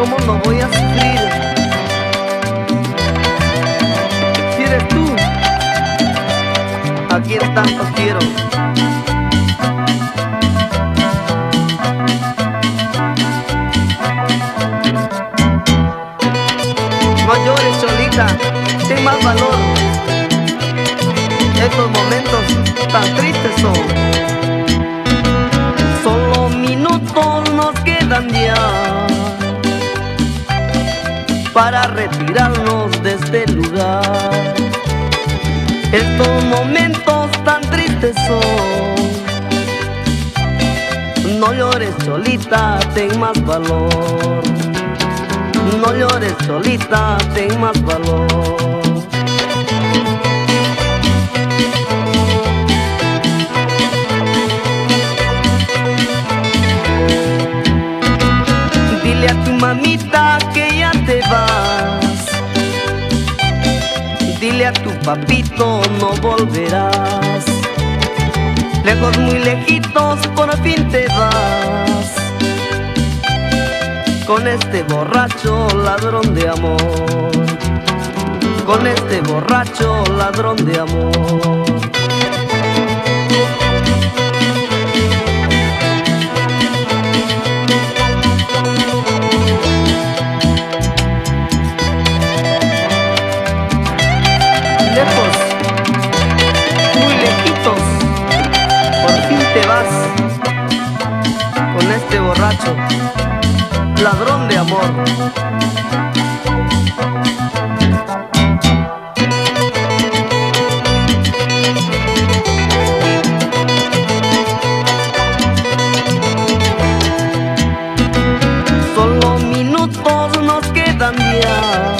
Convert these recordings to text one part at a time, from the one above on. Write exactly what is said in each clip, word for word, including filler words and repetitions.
¿Cómo no voy a sufrir? Si eres tú a quien tanto quiero. No llores, Cholita, ten más valor. Estos momentos tan tristes son. Solo minutos nos quedan ya para retirarnos de este lugar. Estos momentos tan tristes son. No llores, Cholita, ten más valor. No llores, Cholita, ten más valor. Dile a tu mamita que ya te vas. Dile a tu papito no volverás. Lejos, muy lejitos, por fin te vas. Con este borracho ladrón de amor. Con este borracho ladrón de amor. Lejos, muy lejitos, por fin te vas. Con este borracho ladrón de amor. Solo minutos nos quedan ya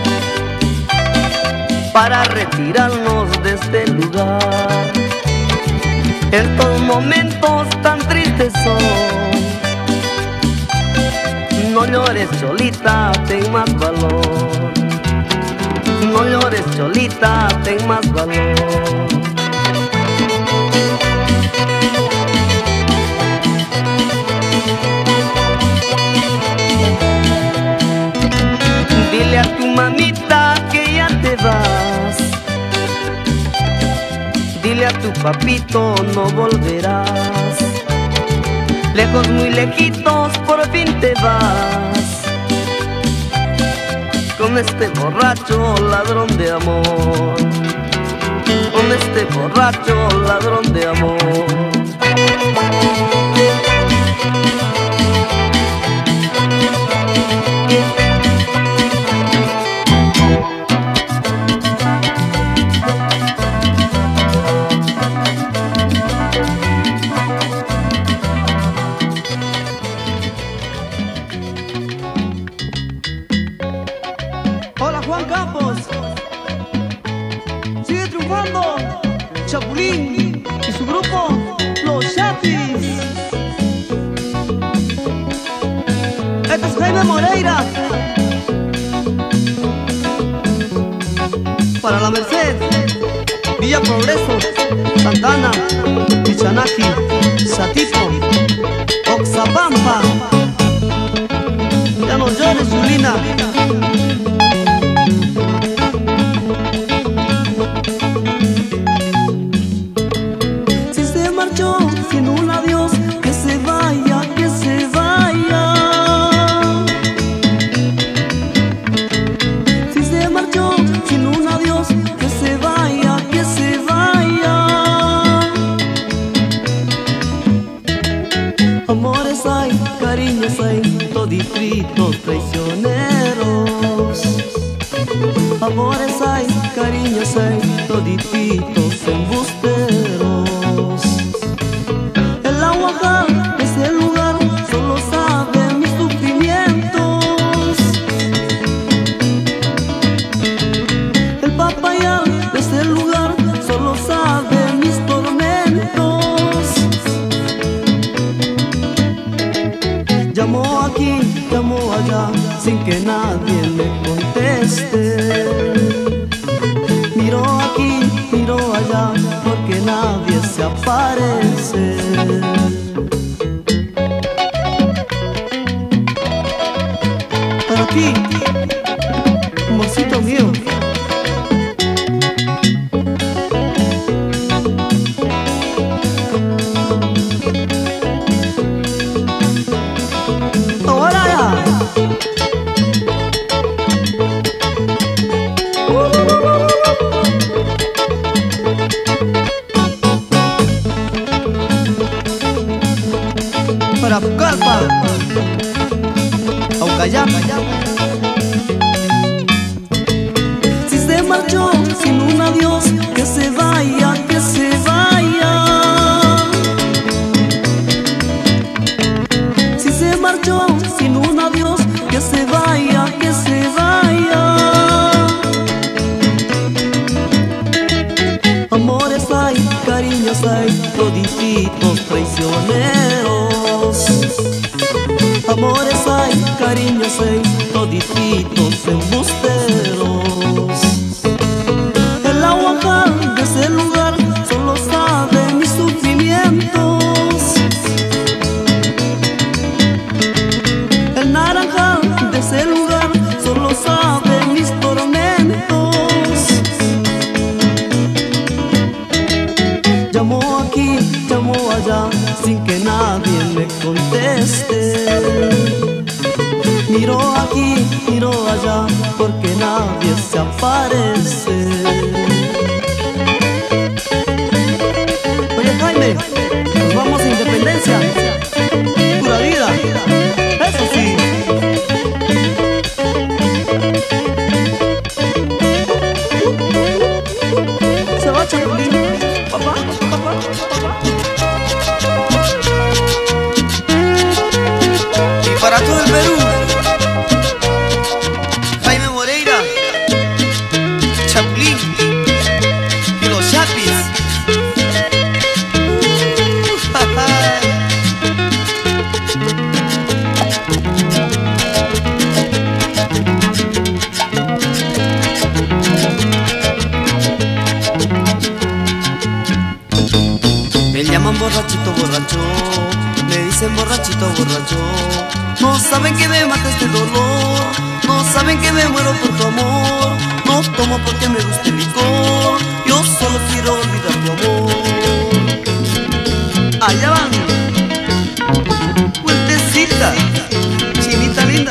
para retirarnos de este lugar. Estos momentos tan tristes son. No llores, Cholita, ten más valor. No llores, Cholita, ten más valor. Dile a tu mamita que ya te vas. Dile a tu papito no volverás. Lejos, muy lejitos, por fin te vas. Con este borracho ladrón de amor. Con este borracho ladrón de amor. Juan Campos sigue triunfando. Chapulín y su grupo Los Chapis. Este es Jaime Moreira para La Merced, Villa Progreso, Santana, Pichanaki, Satipo, Oxapampa. Ya no llores, Julina. Sin un adiós, que se vaya, que se vaya. Si se marchó sin un adiós, que se vaya, que se vaya. Amores hay, cariños hay, todititos traicioneros. Amores hay, cariños hay, todititos embusteros. Ese lugar solo sabe mis sufrimientos. El papayal de ese lugar solo sabe mis tormentos. Llamó aquí, llamó allá, sin que nadie me conteste. Miró aquí, miró allá, porque nadie se aparece. para Pucallpa, Aucayán. Si se marchó sin un adiós, que se vaya, que se vaya. Si se marchó sin un adiós, que se vaya, que se vaya. Amores hay, cariños hay, todititos traicioneros. Amores hay, cariños hay, todititos embusteros. El aguacal de ese lugar solo sabe mis sufrimientos. El naranjal de ese lugar solo sabe mis tormentos. Llamó aquí, llamó allá, sin que nadie me conteste. Miro aquí, miro allá, porque nadie se aparece. Oye Jaime, nos vamos a Independencia, pura vida, eso sí. Se va Chapulín, papá, papá, papá. Y para todo el Perú, Jaime Moreira, Chapulín y los Chapis. Me llaman borrachito, borracho, me dicen borrachito, borracho. No saben que me mata este dolor, no saben que me muero por tu amor. No tomo porque me gusta el licor, yo solo quiero olvidar tu amor. Allá van, vueltecita, chinita linda.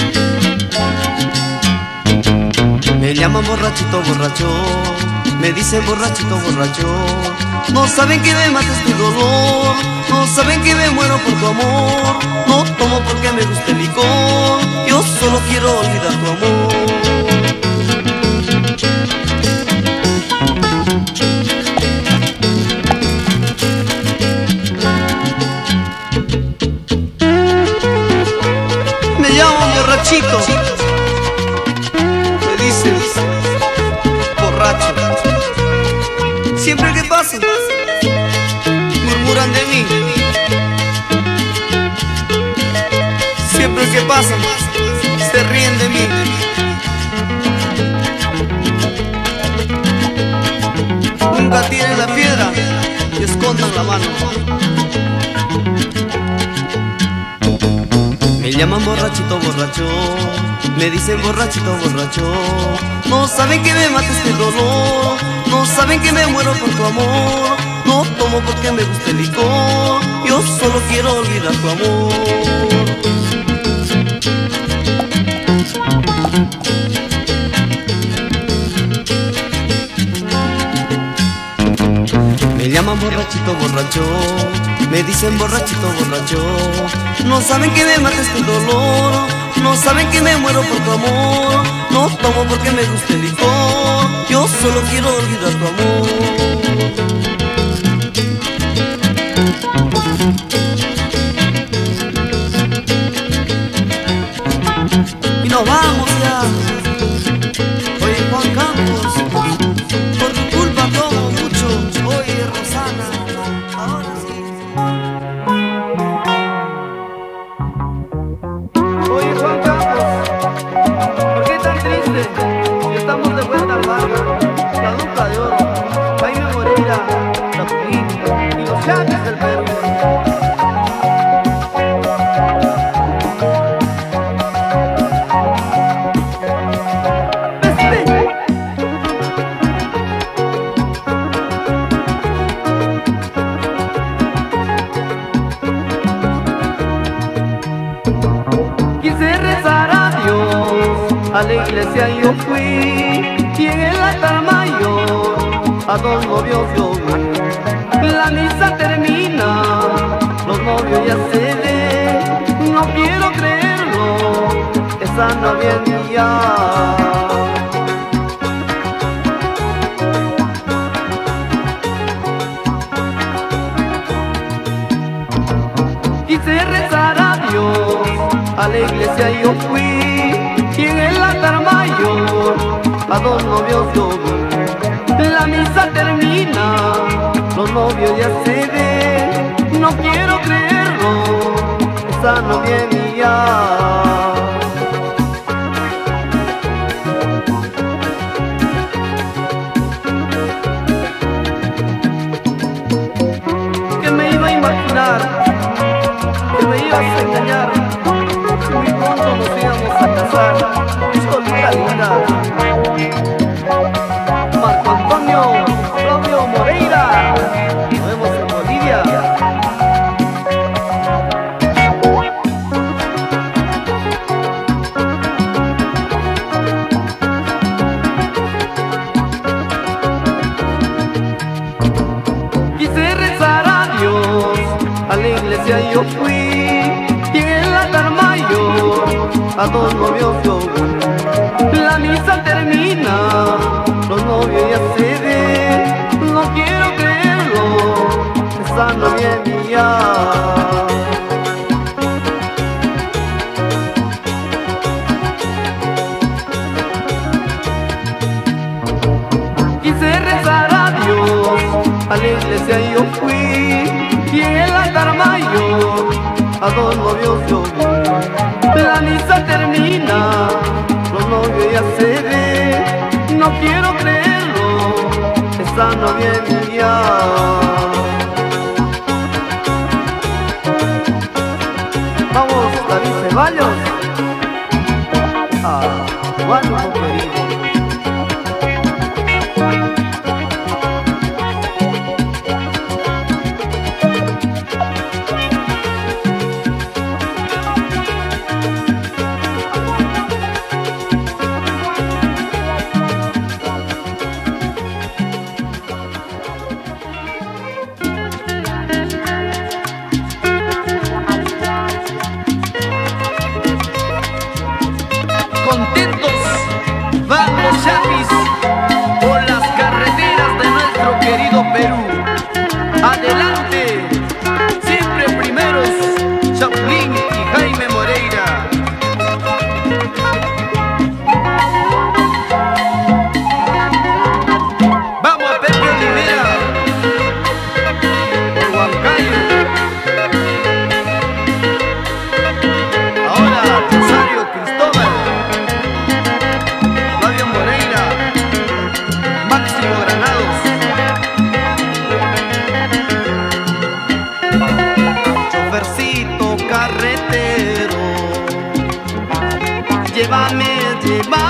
Me llaman borrachito, borracho, me dicen borrachito, borracho. No saben que me mata este dolor, no saben que me muero por tu amor. No tomo porque me gusta el licor, yo solo quiero olvidar tu amor. Me llaman borrachito, me dicen borracho. Siempre que pasan, murmuran de mí. Siempre que pasan, se ríen de mí. Nunca tiren la piedra y escondan la mano. Me llaman borrachito, borracho, me dicen borrachito, borracho. No saben que me mata este dolor, no saben que me muero por tu amor. No tomo porque me gusta el licor, yo solo quiero olvidar tu amor. Me llaman borrachito, borracho, me dicen borrachito, borracho. No saben que me mata este dolor, no saben que me muero por tu amor. No tomo porque me gusta el licor, yo solo quiero olvidar tu amor. Y nos vamos ya. Oye Juan Campos, por tu culpa tomo mucho. Oye Rosana, ahora sí. Oye Juan Campos, ¿por qué tan triste? Estamos de vuelta al barrio, la dupla de oro, Jaime Moreira, Chapulín y los Chapis del Perú. A la iglesia yo fui y en el altar mayor a dos novios yo vi. La misa termina, los novios ya se ven. no quiero creerlo, esa novia es mía. Quise rezar a Dios, a la iglesia yo fui, y en el altar mayor a dos novios yo vi. La misa termina, los novios ya se ven, no quiero creerlo, esa novia es mía. ¿Qué me iba a imaginar? Que me ibas a engañar, que muy pronto nos íbamos a casar, solita linda. Marco Antonio, Claudio Moreira, nos vemos en Bolivia. Quise rezar a Dios, a la iglesia yo fui, y en el altar mayor a dos novios yo vi. La misa termina, los novios ya se ven, no quiero creerlo, esa novia es mía. Quise rezar a Dios, a la iglesia yo fui, y en el altar mayor a dos novios yo vi. La misa termina, los novios ya se ven, no quiero creerlo, esa novia es mía. Vamos, David Ceballos. Ah, Juan querido. Contentos vamos, Chapis, por las carreteras de nuestro querido Perú. Adelante, siempre primeros, Chaplin y Jaime Moreira. Vamos a Pepe Olivera, por Huancayo. Ahora Rosario Cristóbal, Flavio Moreira, Máximo Granados. Chofercito carretero, llévame, llévame